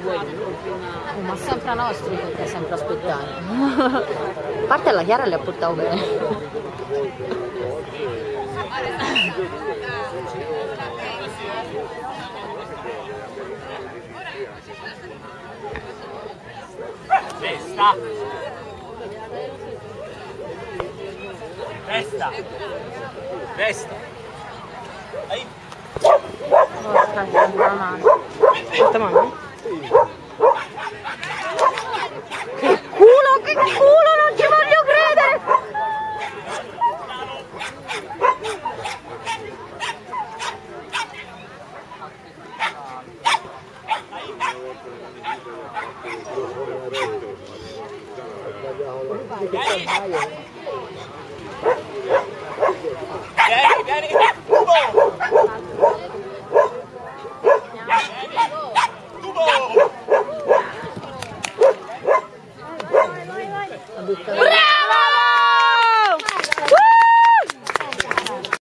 Oh, ma sempre nostri perché sempre aspettare. A parte la Chiara le ha portato bene. Testa! Testa! Testa! Ahí! Porca la mano. Questa mano? Che culo, non ci voglio credere! Vieni, vieni! Tubo! Tubo! Bravo!